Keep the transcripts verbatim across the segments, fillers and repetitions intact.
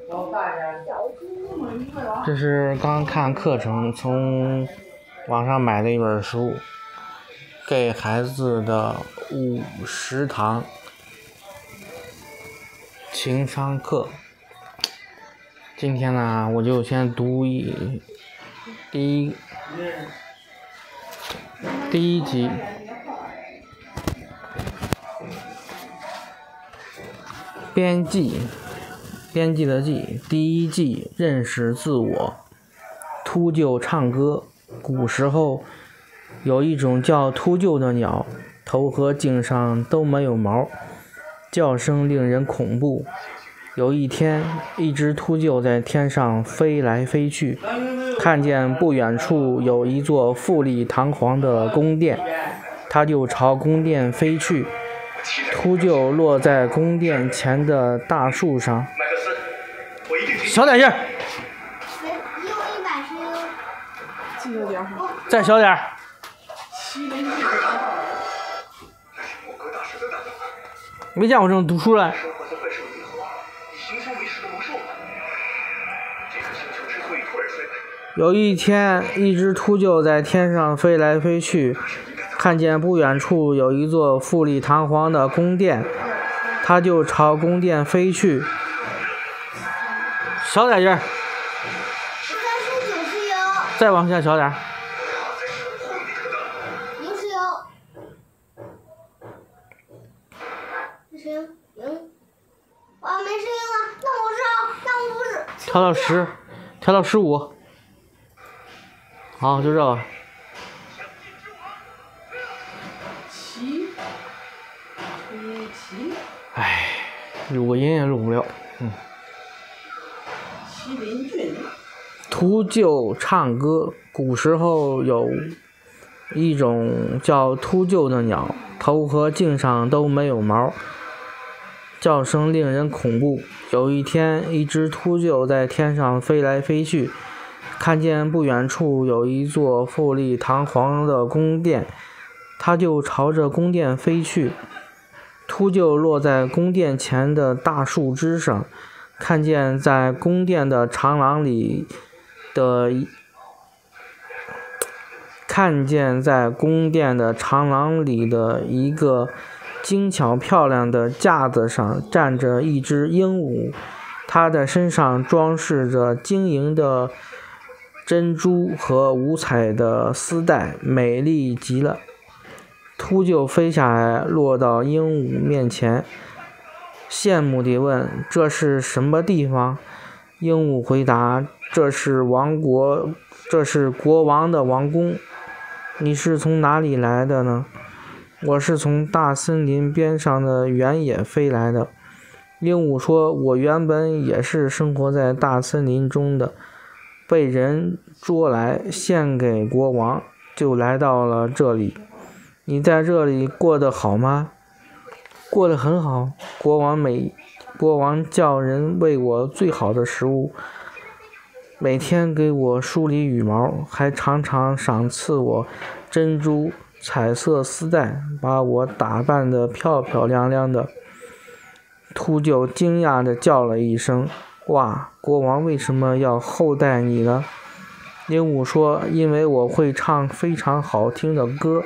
这是刚看课程从网上买的一本书，给孩子的五十堂情商课。今天呢，我就先读一第一第一集。编辑，编辑的辑，第一季认识自我。秃鹫唱歌。古时候有一种叫秃鹫的鸟，头和颈上都没有毛，叫声令人恐怖。有一天，一只秃鹫在天上飞来飞去，看见不远处有一座富丽堂皇的宫殿，它就朝宫殿飞去。秃鹫落在宫殿前的大树上，小点声，再小点。没见过这种读书人。有一天，一只秃鹫在天上飞来飞去，看见不远处有一座富丽堂皇的宫殿，它就朝宫殿飞去。小点劲，再往下小点。 零十有，没声音，零，哇，没声音了，那我是，那我不是。 调到十，调到十五。好，就这个。唉，录个音也录不了。嗯。麒麟郡。秃鹫唱歌。古时候有一种叫秃鹫的鸟，头和颈上都没有毛，叫声令人恐怖。有一天，一只秃鹫在天上飞来飞去，看见不远处有一座富丽堂皇的宫殿，它就朝着宫殿飞去。秃鹫落在宫殿前的大树枝上，看见在宫殿的长廊里的看见在宫殿的长廊里的一个精巧漂亮的架子上站着一只鹦鹉，它的身上装饰着晶莹的珍珠和五彩的丝带，美丽极了。秃鹫飞下来，落到鹦鹉面前，羡慕地问：“这是什么地方？”鹦鹉回答：“这是王国，这是国王的王宫。你是从哪里来的呢？”“我是从大森林边上的原野飞来的。”鹦鹉说：“我原本也是生活在大森林中的，被人捉来献给国王，就来到了这里。你在这里过得好吗？”“过得很好。”国王每国王叫人喂我最好的食物，每天给我梳理羽毛，还常常赏赐我珍珠彩色丝带，把我打扮得漂漂亮亮的。”秃鹫惊讶地叫了一声：“哇，国王为什么要厚待你呢？”鹦鹉说：“因为我会唱非常好听的歌。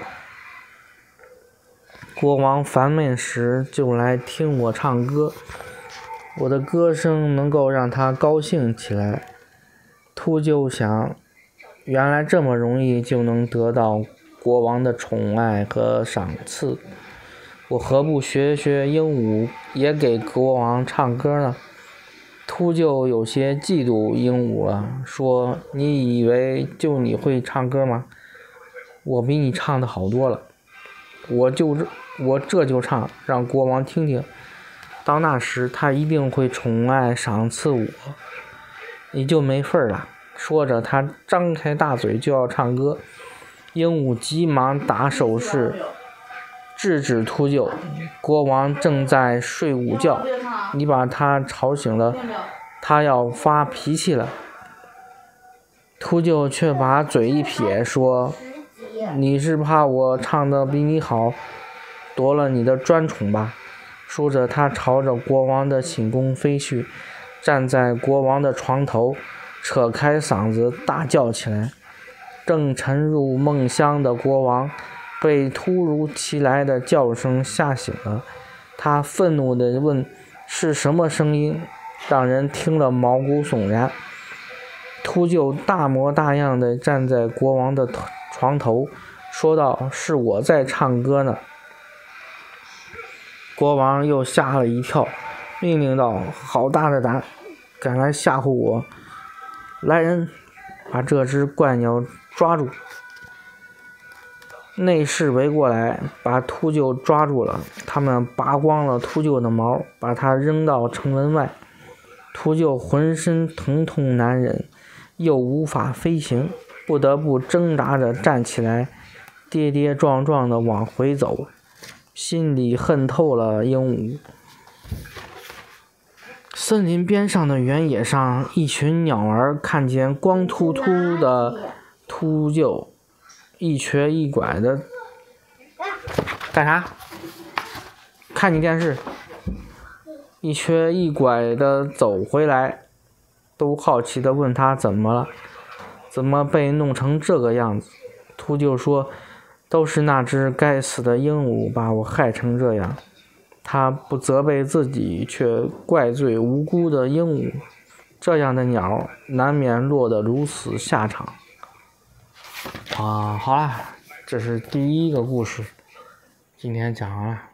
国王烦闷时就来听我唱歌，我的歌声能够让他高兴起来。”秃鹫想，原来这么容易就能得到国王的宠爱和赏赐，我何不学学鹦鹉，也给国王唱歌呢？秃鹫有些嫉妒鹦鹉了，说：“你以为就你会唱歌吗？我比你唱的好多了，我就我这就唱，让国王听听，到那时他一定会宠爱赏赐我，你就没份儿了。”说着，他张开大嘴就要唱歌。鹦鹉急忙打手势制止秃鹫：“国王正在睡午觉，你把他吵醒了，他要发脾气了。”秃鹫却把嘴一撇，说：“你是怕我唱得比你好，夺了你的专宠吧？”说着，他朝着国王的寝宫飞去。 站在国王的床头，扯开嗓子大叫起来。正沉入梦乡的国王被突如其来的叫声吓醒了，他愤怒地问：是什么声音？让人听了毛骨悚然。秃鹫大模大样地站在国王的床头，说道：是我在唱歌呢。国王又吓了一跳，命令道：好大的胆，敢来吓唬我！来人，把这只怪鸟抓住！内侍围过来，把秃鹫抓住了。他们拔光了秃鹫的毛，把它扔到城门外。秃鹫浑身疼痛难忍，又无法飞行，不得不挣扎着站起来，跌跌撞撞地往回走，心里恨透了鹦鹉。森林边上的原野上，一群鸟儿看见光秃秃的秃鹫一瘸一拐的干啥？看你电视。一瘸一拐的走回来，都好奇地问他怎么了，怎么被弄成这个样子。秃鹫说：都是那只该死的鹦鹉把我害成这样。他不责备自己，却怪罪无辜的鹦鹉。这样的鸟难免落得如此下场。啊，好了，这是第一个故事，今天讲完了。